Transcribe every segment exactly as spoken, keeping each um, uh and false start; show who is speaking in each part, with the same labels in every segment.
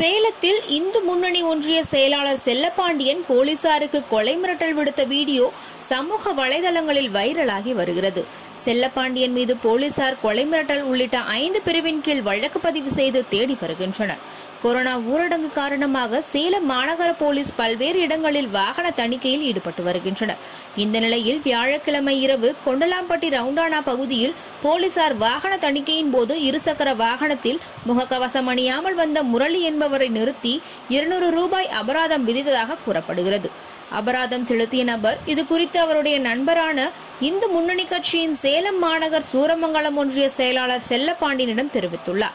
Speaker 1: சேலத்தில் இந்து முன்னணி ஒன்றிய செயலாளர் செல்லப்பாண்டியன் போலீசாருக்கு கொலை மிரட்டல் விடுத்த வீடியோ சமூக வலைதளங்களில் வைரலாகி வருகிறது. செல்லப்பாண்டியன் மீது போலீசார் கொலை மிரட்டல் உள்ளிட்ட ஐந்து பிரிவின் கீழ் வழக்கு பதிவு செய்து தேடி வருகின்றனர். கொரோனா ஊரடங்கு காரணமாக சேலம் மாநகர போலீஸ் பல்வேறு இடங்களில் வாகன தணிக்கையில் ஈடுபட்டு வருகின்றனர். இந்த நிலையில் வியாழக்கிழமை இரவு கொண்டலாம்பட்டி ரவுண்டானா பகுதியில் போலீசார் வாகன தணிக்கையின் போது இருசக்கர வாகனத்தில் முகக்கவசம் அணியாமல் வந்த முரளி என்பவரை நிறுத்தி இருநூறு ரூபாய் அபராதம் விதித்ததாக கூறப்படுகிறது. அபராதம் செலுத்திய நபர் இது குறித்து அவருடைய நண்பரான இந்து முன்னணி கட்சியின் சேலம் மாநகர் சூரமங்கலம் ஒன்றிய செயலாளர் செல்லப்பாண்டியனிடம் தெரிவித்துள்ளார்.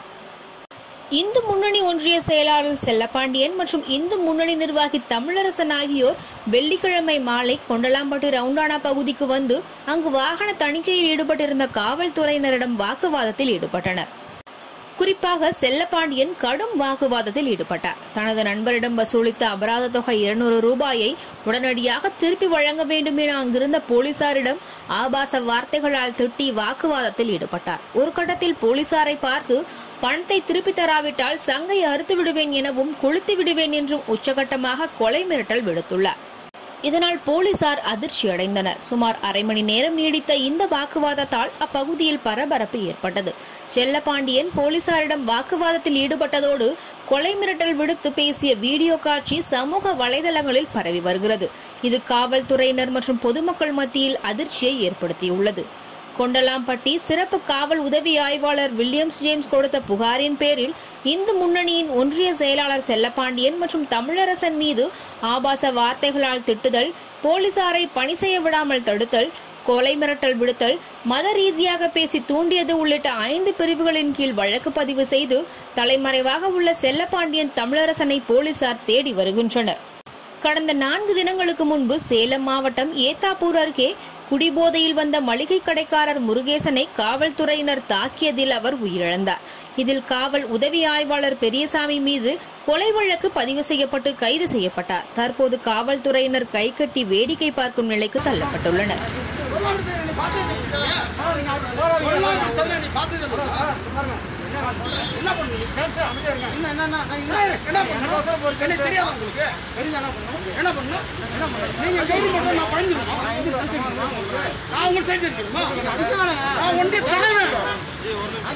Speaker 1: இந்து முன்னணி ஒன்றிய செயலாளர் செல்லப்பாண்டியன் மற்றும் இந்து முன்னணி நிர்வாகி தமிழரசன் ஆகியோர் வெள்ளிக்கிழமை மாலை கொண்டலாம்பட்டி ரவுண்டானா பகுதிக்கு வந்து அங்கு வாகன தணிக்கையில் ஈடுபட்டிருந்த காவல்துறையினரிடம் வாக்குவாதத்தில் ஈடுபட்டனர். குறிப்பாக செல்லப்பாண்டியன் கடும் வாக்குவாதத்தில் ஈடுபட்டார். தனது நண்பரிடம் வசூலித்த அபராத தொகை இருநூறு ரூபாயை உடனடியாக திருப்பி வழங்க வேண்டும் என அங்கிருந்த போலீசாரிடம் ஆபாச வார்த்தைகளால் திட்டி வாக்குவாதத்தில் ஈடுபட்டார். ஒரு கட்டத்தில் போலீசாரை பார்த்து பணத்தை திருப்பி தராவிட்டால் சங்கை அறுத்து விடுவேன் எனவும் கொளுத்தி விடுவேன் என்றும் உச்சகட்டமாக கொலை மிரட்டல் விடுத்துள்ளார். இதனால் போலீசார் அதிர்ச்சி அடைந்தனர். சுமார் அரை மணி நேரம் நீடித்த இந்த வாக்குவாதத்தால் அப்பகுதியில் பரபரப்பு ஏற்பட்டது. செல்லப்பாண்டியன் போலீசாரிடம் வாக்குவாதத்தில் ஈடுபட்டதோடு கொலை மிரட்டல் விடுத்து பேசிய வீடியோ காட்சி சமூக வலைதளங்களில் பரவி வருகிறது. இது காவல்துறையினர் மற்றும் பொதுமக்கள் மத்தியில் அதிர்ச்சியை ஏற்படுத்தியுள்ளது. கொண்டலாம்பட்டி சிறப்பு காவல் உதவி ஆய்வாளர் வில்லியம்ஸ் ஜேம்ஸ் கொடுத்த புகாரின் பேரில் இந்து முன்னணியின் ஒன்றிய செயலாளர் செல்லப்பாண்டியன் மற்றும் தமிழரசன் மீது ஆபாச வார்த்தைகளால் திட்டுதல், போலீசாரை பணி செய்ய விடாமல் தடுத்தல், கொலை மிரட்டல் விடுத்தல், மத ரீதியாக பேசி தூண்டியது உள்ளிட்ட ஐந்து பிரிவுகளின் கீழ் வழக்கு பதிவு செய்து தலைமறைவாக உள்ள செல்லப்பாண்டியன் தமிழரசனை போலீசார் தேடி வருகின்றனர். கடந்த நான்கு தினங்களுக்கு முன்பு சேலம் மாவட்டம் ஏத்தாப்பூர் அருகே குடிபோதையில் வந்த மளிகை கடைக்காரர் முருகேசனை காவல்துறையினர் தாக்கியதில் அவர் உயிரிழந்தார். இதில் காவல் உதவி ஆய்வாளர் பெரியசாமி மீது கொலை வழக்கு பதிவு செய்யப்பட்டு கைது செய்யப்பட்டார். தற்போது காவல்துறையினர் கை கட்டி வேடிக்கை பார்க்கும் நிலைக்கு தள்ளப்பட்டுள்ளனர்.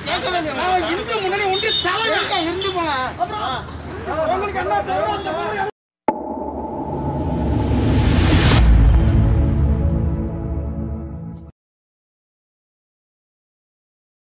Speaker 2: இந்து முன்னணி ஒன்றிய தலைவர் இருந்து போங்க.